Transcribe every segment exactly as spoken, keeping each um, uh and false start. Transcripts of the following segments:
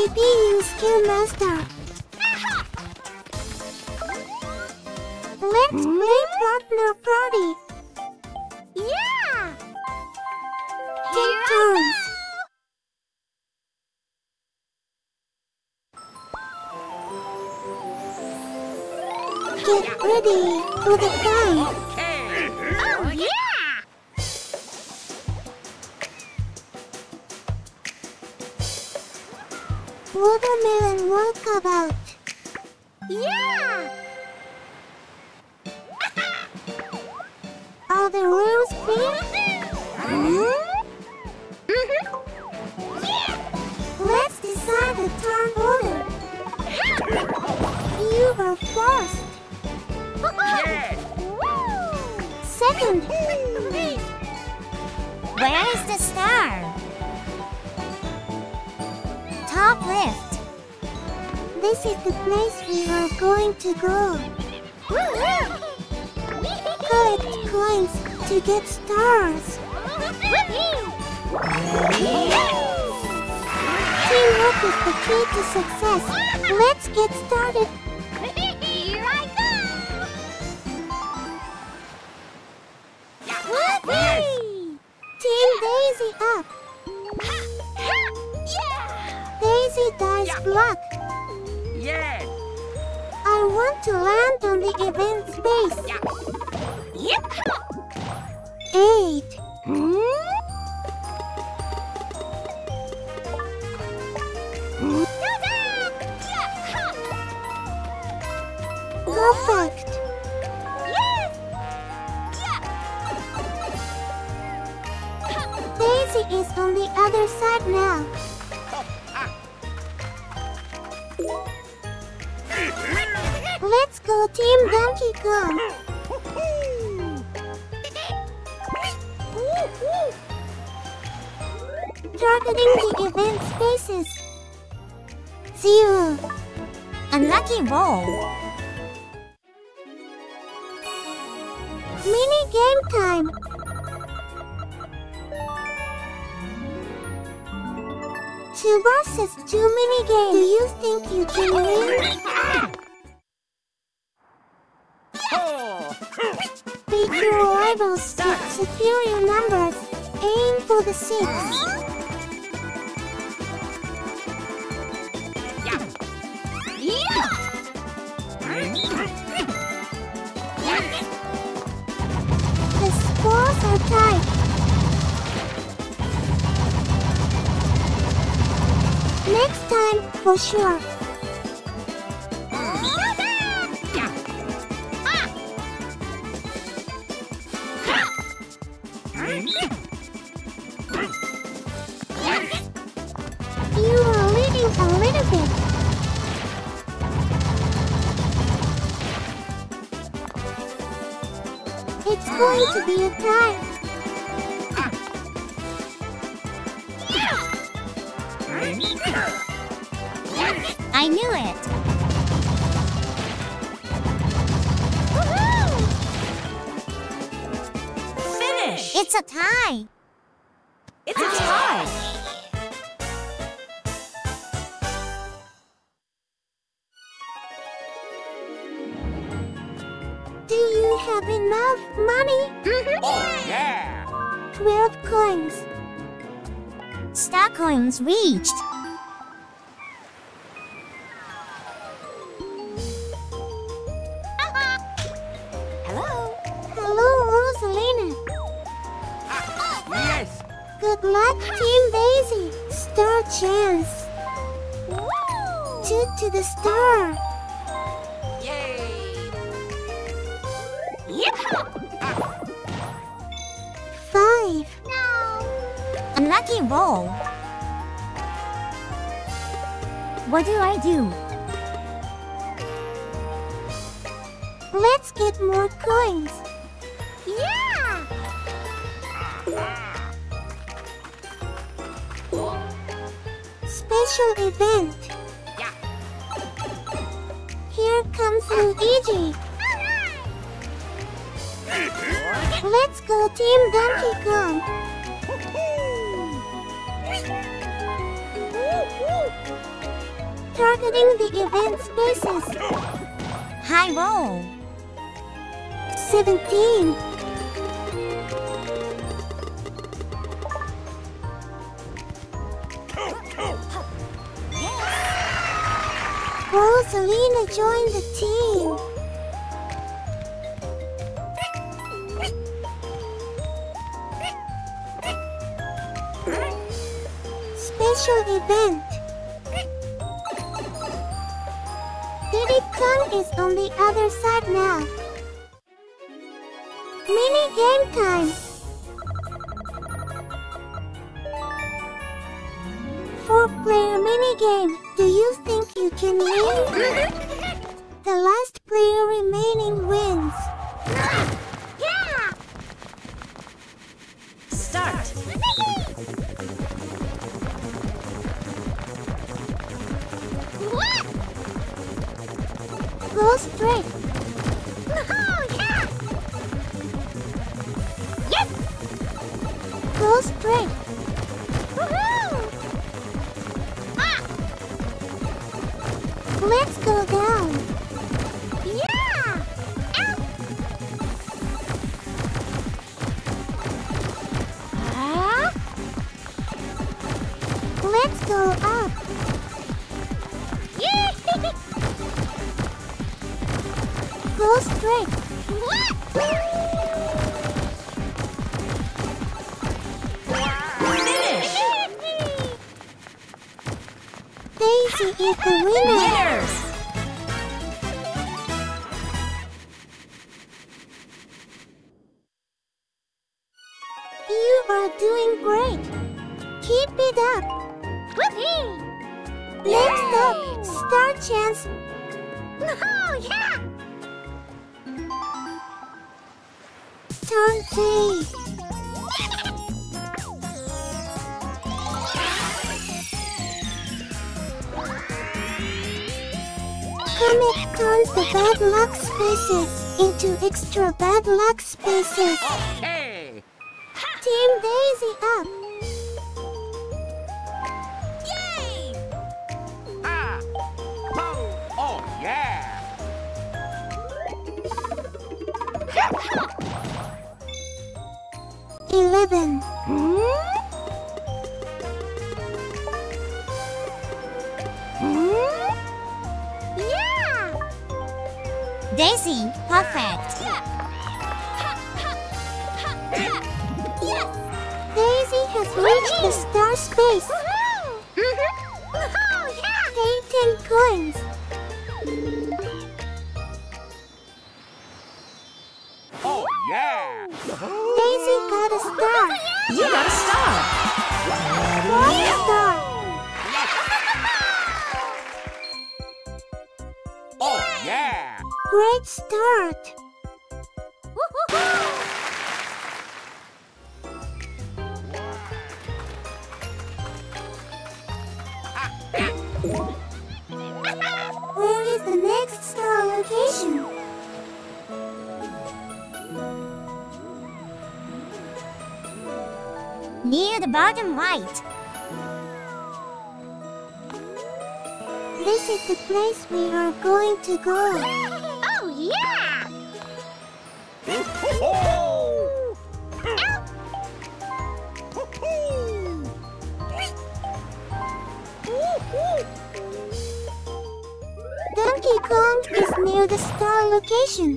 C P U Skill Master. Let's play Partner Party. Yeah! Take turns. Get ready for the fun. Oh, yeah! Watermelon walkabout. Yeah! Are the rules clear? Let's decide the turn order. You were first. Second. Where is the star? Top left. This is the place we are going to go. Collect coins to get stars. Teamwork is the key to success. Let's get started. Here I go! Team Daisy up. Yeah! Daisy dice block. Yeah. I want to land on the event space. Yep! Eight. Perfect. Daisy is on the other side now. Let's go, Team Donkey Kong. Targeting the event spaces. Zero. Unlucky roll. Mini game time. Two versus two mini games. Do you think you can win? Beat your rivals to superior numbers. Aim for the six. The scores are tied. Next time, for sure. You are leading a little bit. It's going to be a tie. I knew it. Finish. It's a tie. It's a tie. Do you have enough money? Oh yeah. Twelve coins. Star coins reached. Hello. Hello, Rosalina. Yes. Good luck, Team Daisy. Star chance. Two to the star. Yay. Five. Unlucky roll. What do I do? Let's get more coins. Yeah! Special event. Here comes Luigi. Let's go, Team Donkey Kong. targeting the event spaces. High roll. seventeen. Rosalina joined the team. Special event. Diddy Kong is on the other side now. Mini game time. Four-player mini game. Do you think you can win? The last player remaining wins. Yeah! Start. What? Go straight. Oh, yeah! Yes! Go straight. Woohoo! Ah! Let's go down. Yeah! Ow! Ah! Let's go up. Yeah! Go straight. What? Finish. Daisy is the winner. Winners. You are doing great. Keep it up. Whoopee! Next up, Star Chance. Oh, yeah! Turn three. Comet turns the bad luck spaces into extra bad luck spaces. Hey. Team Daisy up. Yay! Ha. Ho. Oh, yeah. Eleven. Yeah! Daisy, perfect. Yes. Daisy has reached the star space. Oh, yeah! Pay ten coins. Oh, yeah. Daisy got a star. You got a star. One star. Oh, yeah. Great start. Where is the next star location? Near the bottom right. This is the place we are going to go. Oh, yeah! Ho-ho-ho. Donkey Kong is near the star location.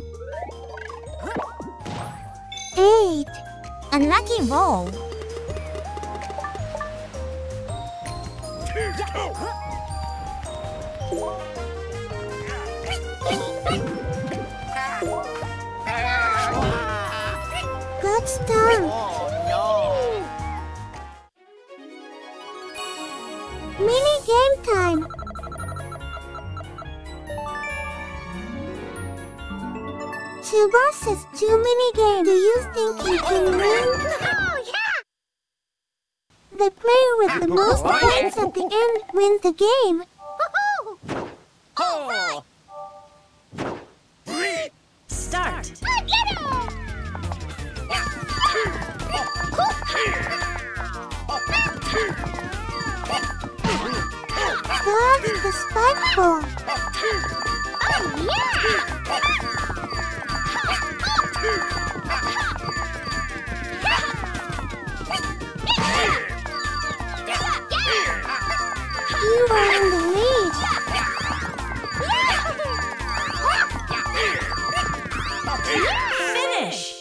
Eight. Unlucky roll. Good start. Oh, no. Mini game time. Two versus two mini game. Do you think you can win? Oh, yeah! The player with the most points at the end wins the game. Woohoo! Ho. Start. Get it! Go loves the spike ball. Oh, yeah! You are in the lead. Finish.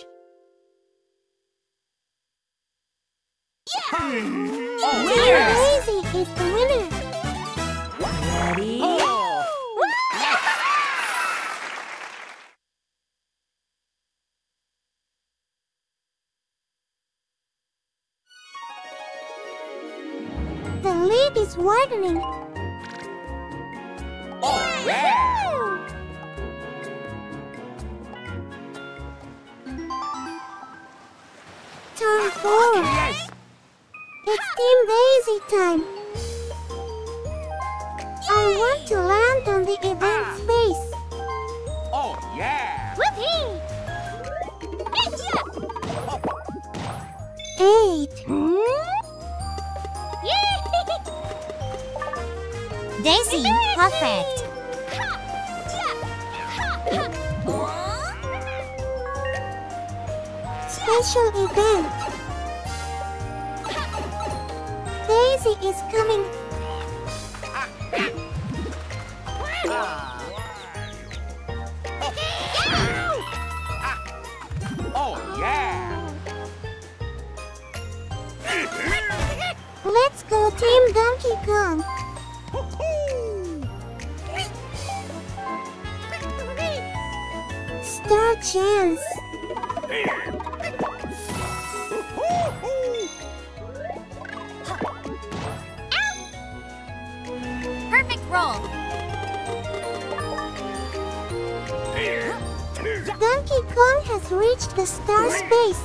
Team Winners. Daisy is the winner. Ready? The lead is widening. Oh, yeah. Turn four. Yes. It's Team Daisy time. I want to land on the event space. Oh, yeah. Whoopee! Eight. Daisy, perfect. Special event. Daisy is coming. Oh, yeah. Let's go Team Donkey Kong. Star chance. Perfect roll. Donkey Kong has reached the star space.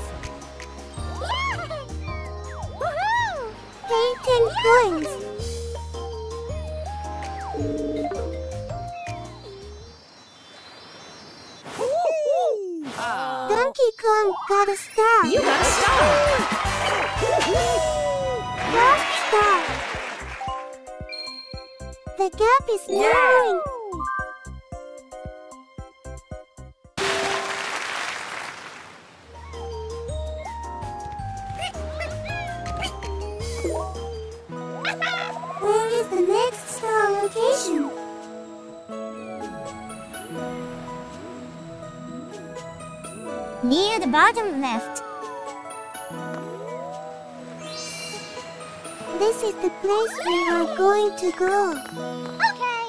Pay ten coins. Donkey Kong got a star. You got a star. Rock star. The gap is narrowing. Where is the next star location? Near the bottom left. This is the place we are going to go. Okay.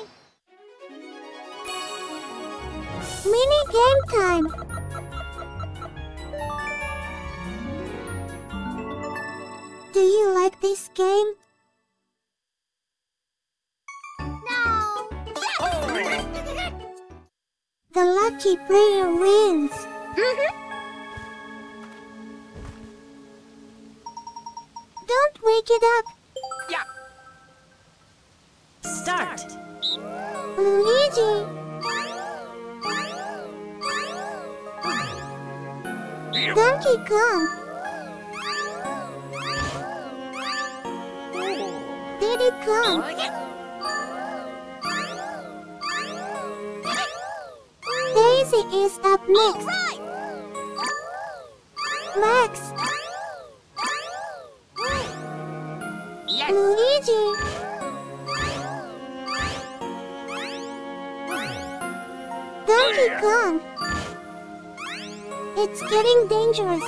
Mini game time. Do you like this game? No. The lucky player wins. Don't wake it up. Yeah. Start. Luigi. Donkey Kong. Diddy Kong. Daisy is up next. Max. Yes. Luigi. Donkey Kong. It's getting dangerous.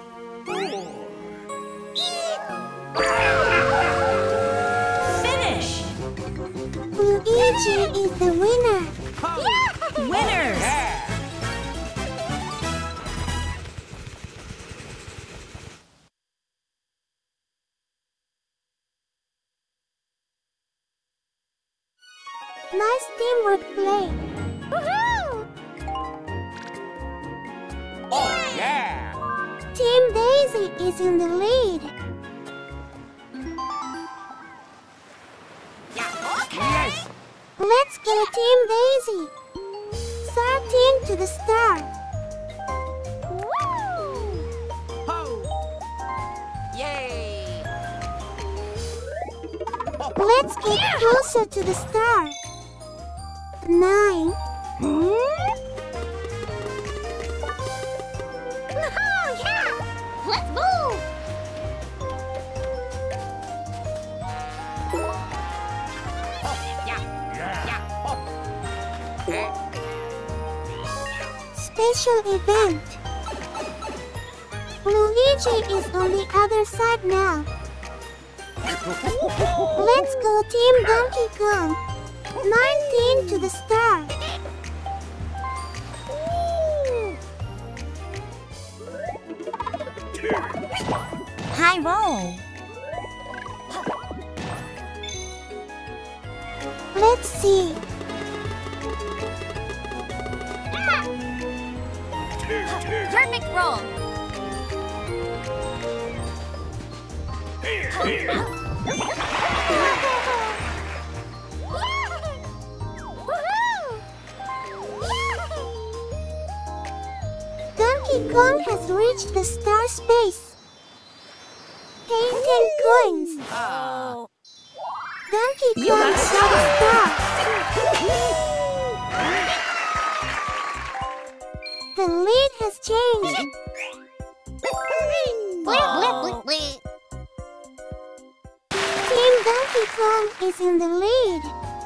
Finish. Luigi is the winner. Winners. Nice teamwork play. Woohoo! Oh, yeah. Team Daisy is in the lead. Yes. Let's go Team Daisy. Starting to the start. Ho. Yay. Ho, Let's get closer to the star. Nine. Oh, yeah! Let's move! Yeah. Yeah. Oh. Eh. Special event. Luigi is on the other side now. Let's go Team Donkey Kong. nineteen to the star. High roll. Let's see. Perfect roll. Donkey Kong has reached the star space. Pay ten coins. Oh. Donkey You Kong got a saw the star. The lead has changed. Blip, blip, blip, blip. Team Donkey Kong is in the lead.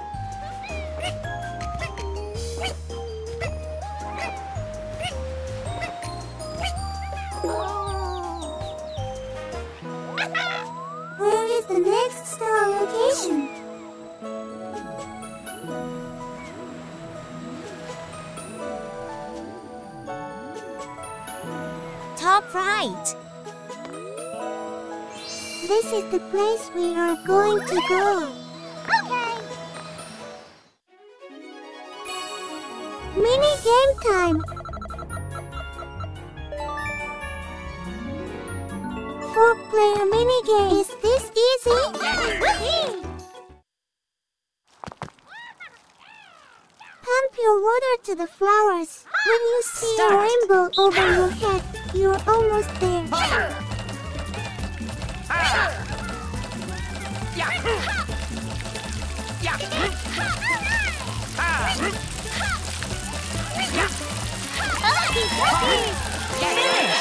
Where is the next star location? Top right. This is the place we are going to go. Okay. Mini game time. Four-player mini game. Is this easy? Pump your water to the flowers. When you see Start. a rainbow over your head, you're almost there. Ah. Yeah. Yeah. Ah. Yeah. Finish.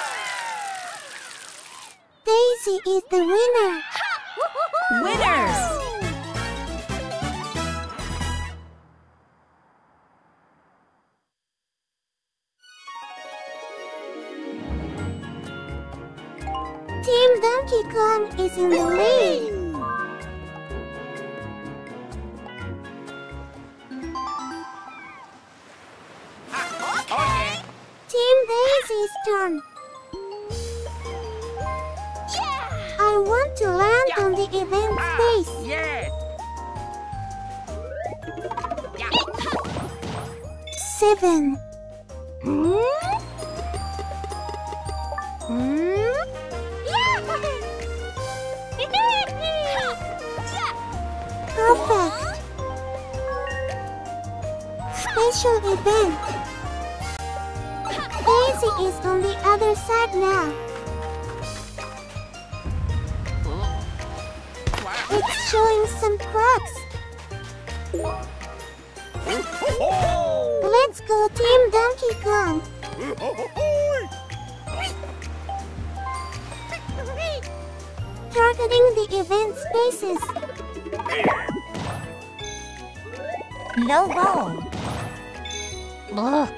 Daisy is the winner. Winners. Team Donkey Kong is in the lead. Ah. Oh yeah. Team Daisy's turn. I want to land on the event Ah. space. Yeah. Yeah. Seven. Perfect. Special event. Daisy is on the other side now. It's showing some cracks. Let's go Team Donkey Kong. Targeting the event spaces. Low roll. Ugh.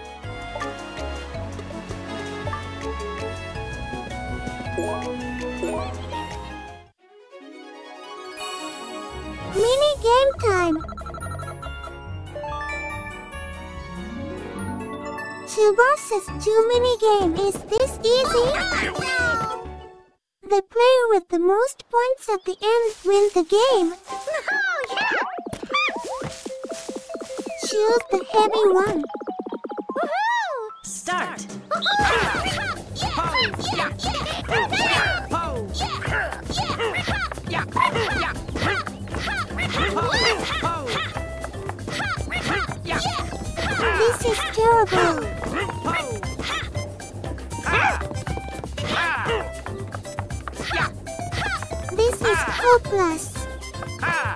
Mini game time. Two versus two mini game. Is this easy? The player with the most points at the end wins the game. Choose the heavy one. Start. This is terrible. This is hopeless.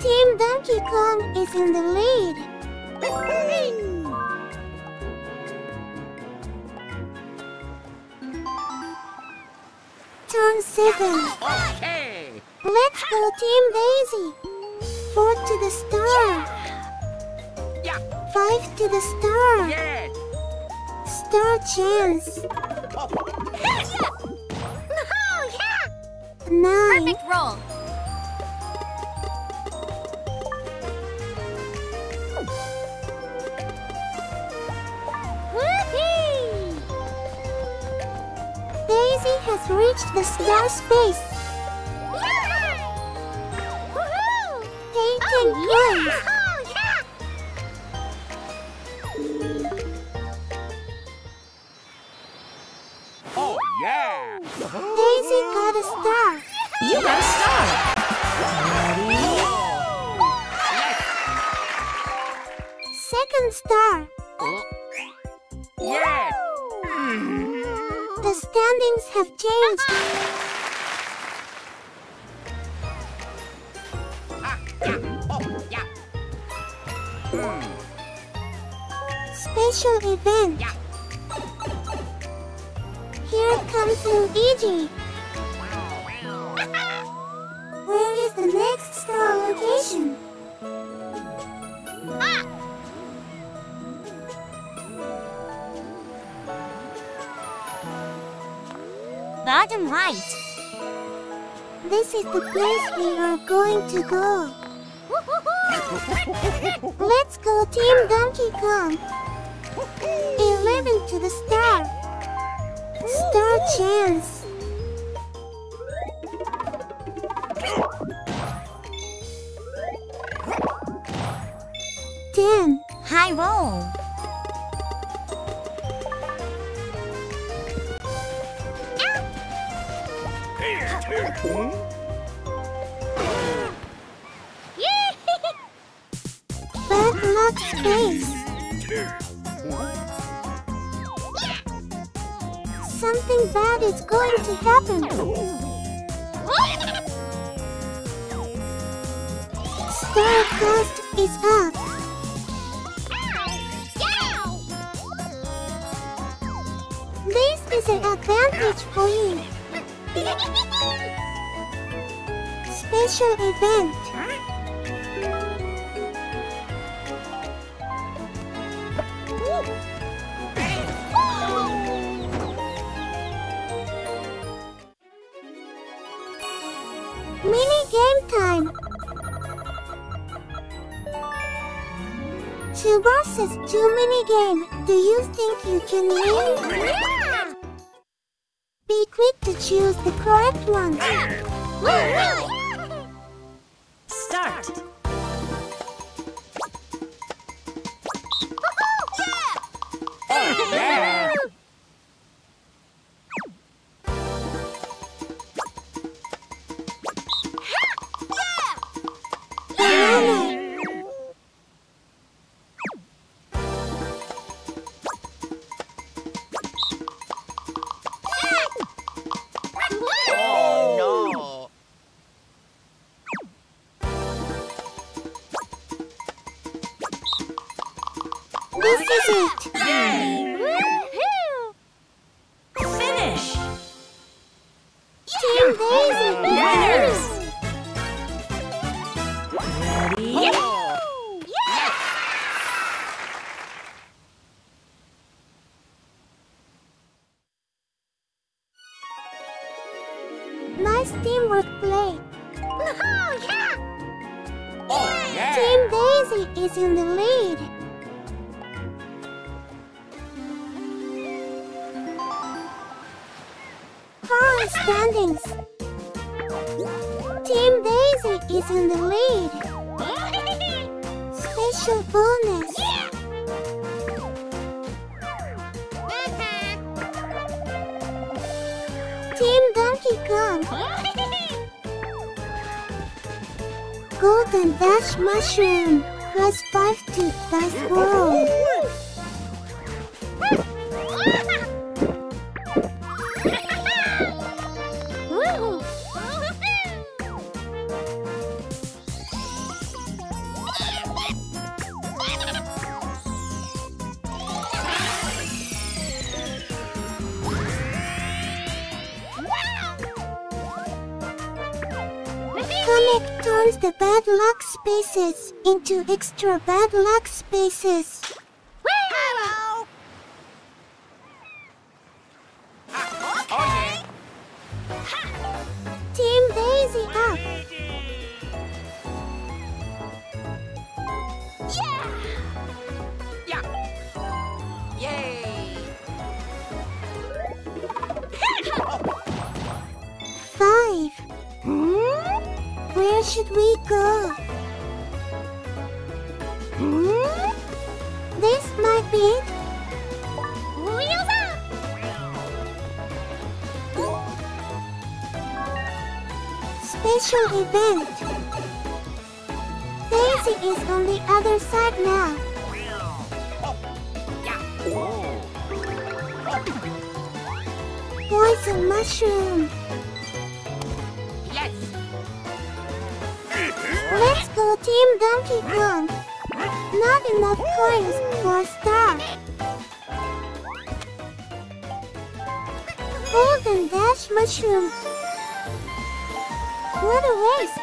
Team Donkey Kong is in the lead. Turn seven. Okay. Let's go, Team Daisy. Four to the star. Yeah. Five to the star. Yes. Star chance. Oh. Oh, yeah! Nine. Perfect roll. Whoopee! Daisy has reached the star space. Woohoo! Taking coins. Oh, yeah! Oh yeah. Daisy got a star. You got a star. Ready? Second star. Oh. Yes. The standings have changed. Ah, yeah. Oh yeah. Hmm. Special event. Yeah. Here comes Luigi. Where is the next star location? Bottom right. This is the place we are going to go. Let's go, Team Donkey Kong. eleven to the star. Star chance. ten. High roll. Bad luck space. Something bad is going to happen. Star cost is up. This is an advantage for you. Special event. Mini game time. Two versus two mini game. Do you think you can win? Be quick to choose the correct one. Start. Oh yeah. Banana. Oh no. This is it. Finish. Team Daisy is Winners. winners. Ready? Nice teamwork play. Oh yeah. Team Daisy is in the lead. Current standings. Team Daisy is in the lead. Special bonus. Team Donkey Kong. Golden Dash Mushroom. Press five to dice roll. Comic turns the bad luck spaces into extra bad luck spaces. Hello. Oh, yeah. Team Daisy up. Yeah. Yay. Five. Where should we go? This might be it. Wheels up. Special event. Daisy is on the other side now. Poison mushroom. Yes. Let's go Team Donkey Kong. Not enough coins for a star. Golden Dash mushroom. What a waste.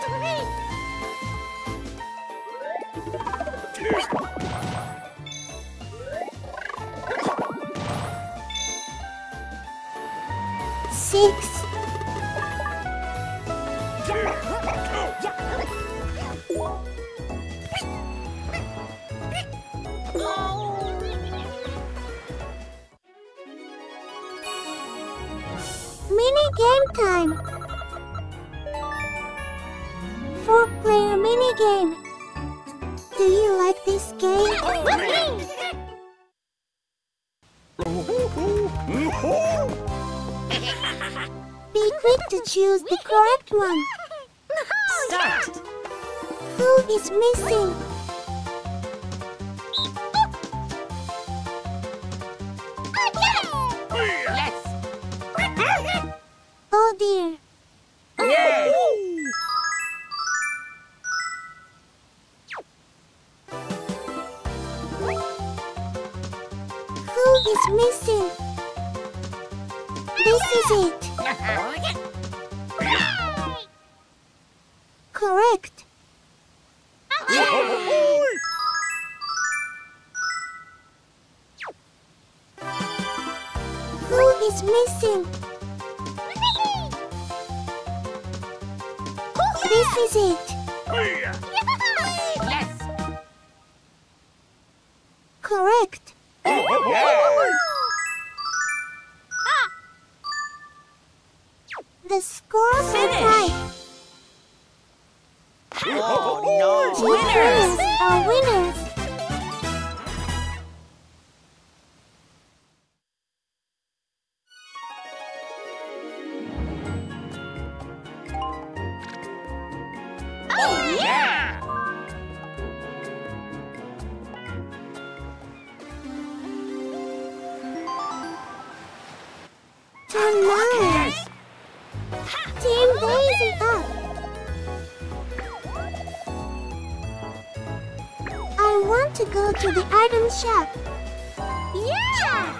Six. Mini game time. Four player mini game. Do you like this game? Be quick to choose the correct one. Start. Who is missing? Yes. Oh dear. Yay. Who is missing? This is it. Correct. Who is missing? This is it. Yes. Correct. The scores are Finish. tied. Oh, no. Team players are winners. Oh, yeah. Turn nine. Yes. Team Daisy up. I want to go to the item shop. Yeah.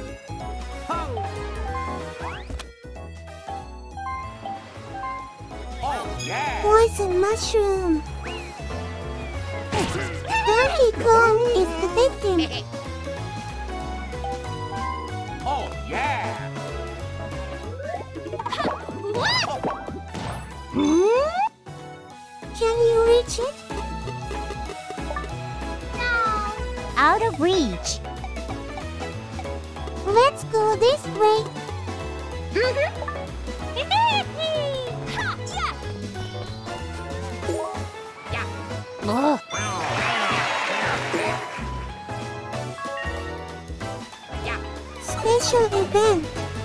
Oh, yeah. Poison mushroom. Donkey Kong is the victim. Oh, yeah. Can you reach it? Out of reach. Let's go this way. Oh. Special event.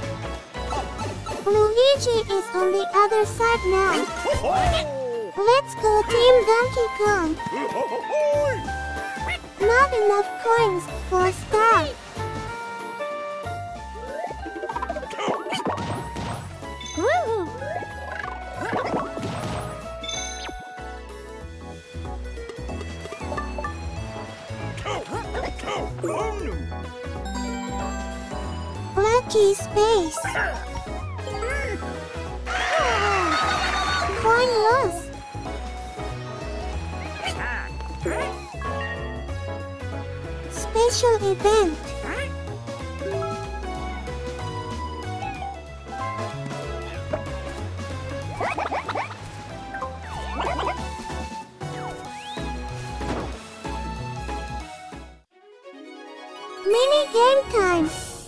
Luigi is on the other side now. Let's go Team Donkey Kong. Not enough coins for a star. Woo. Lucky space. Coin loss. special event. Mini game time.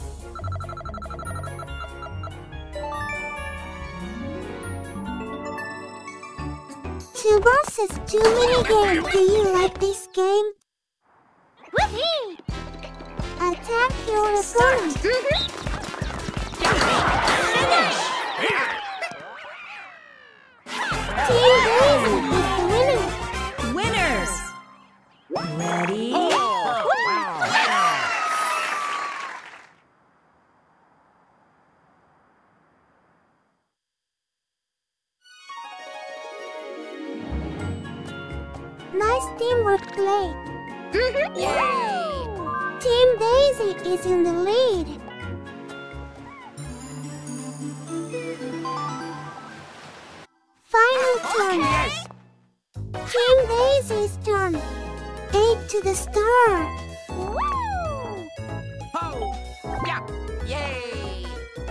Two versus two mini game. Do you like this game? Whoopee! Attack your opponent. Finish! Team Daisy is the winner. Winners! Ready? Nice teamwork play. Yay! Team Daisy is in the lead. Final turn. Team Daisy's turn. Eight to the star. Woo! Ho! Yeah! Yay!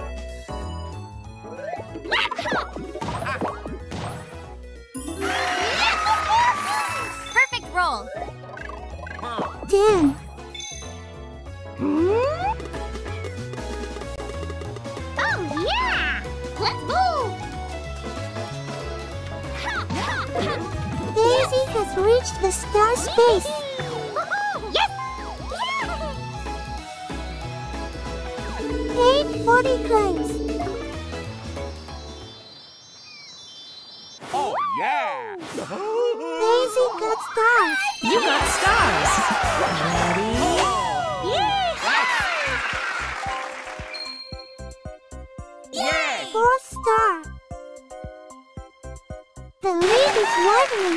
Perfect roll. Ten. Oh yeah! Let's move! Daisy has reached the star space. Yes! Eight forty coins. Oh yeah! Daisy got stars. You got stars. Ready? Yay! Fourth star. The lead is widening.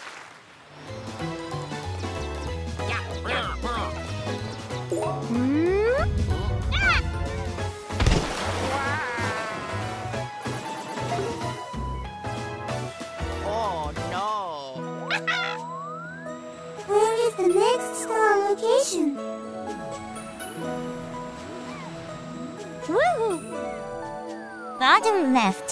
Oh no! Where is the next star location? Woohoo! Further left.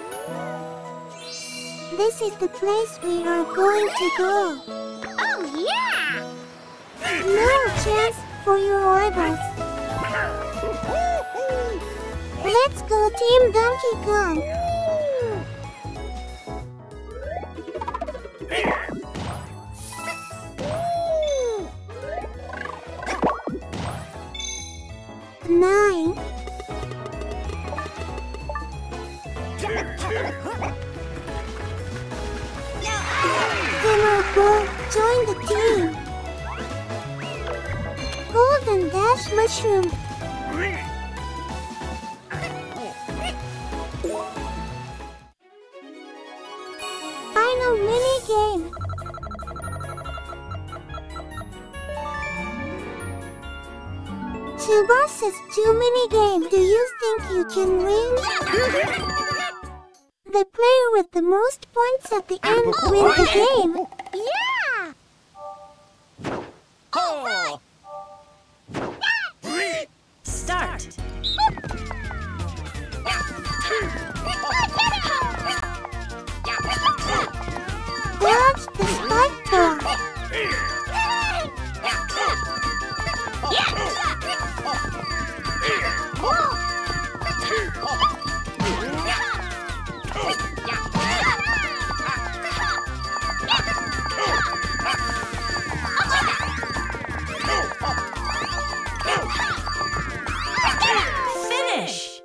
This is the place we are going to go. Oh yeah! No chance for your rivals. Let's go, Team Donkey Kong. Nine. Emerald, join the team. Golden Dash Mushroom. Final mini game. Two versus two mini game. Do you think you can win? The player with the most points at the end wins the game. Yeah! Oh! Start. Dodge the spike ball. Finish.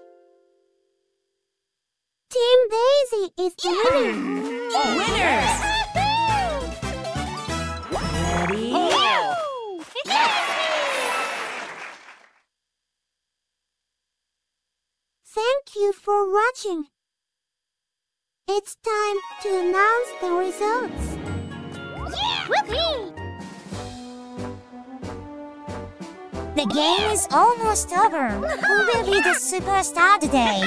Team Daisy is the winner. Winners. Ready? Thank you for watching. It's time to announce the results. Whoopee! The game is almost over. Who will be the superstar today?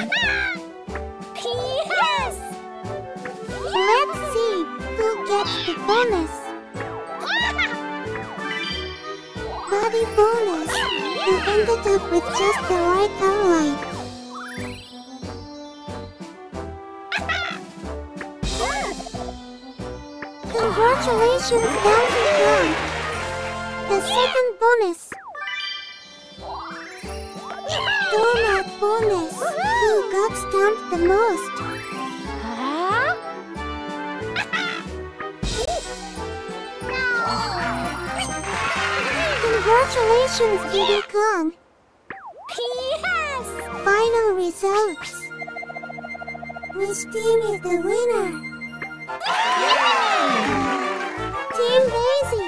Yes! Let's see who gets the bonus. But Daddy bonus. You ended up with just the right highlight. Congratulations, Donkey Kong. The second bonus. Donut bonus. Who got stamped the most? Congratulations, Diddy Kong. Yes! Final results. Which team is the winner? Team Daisy.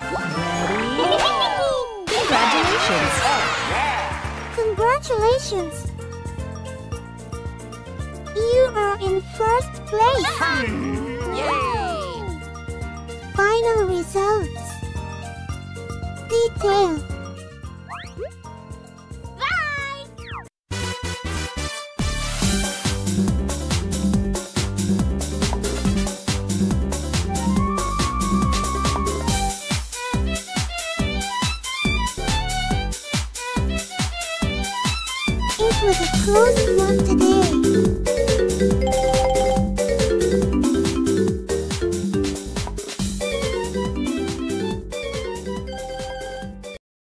Congratulations. Congratulations. You are in first place. Yay! Final results. Detail. Bye! It was a close one today.